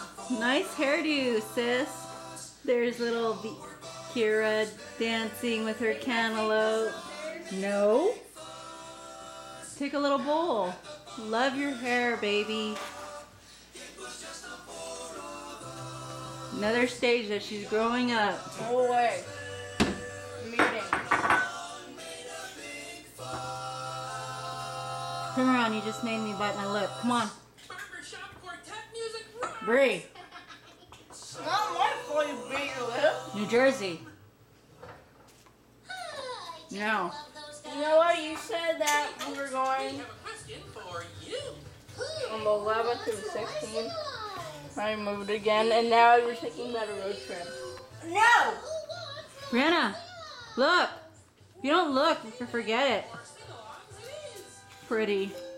Nice hairdo, sis. There's little Kira dancing with her cantaloupe. No. Take a little bowl. Love your hair, baby. Another stage that she's growing up. No way. Meeting. Turn around, you just made me bite my lip. Come on. Bree. Not my fault you bit your lip. New Jersey. No. You know what? You said that we were going on the 11th to the 16th. I moved again, and now you're thinking about a road trip. No! Brianna, look. If you don't look, you can forget it. Pretty.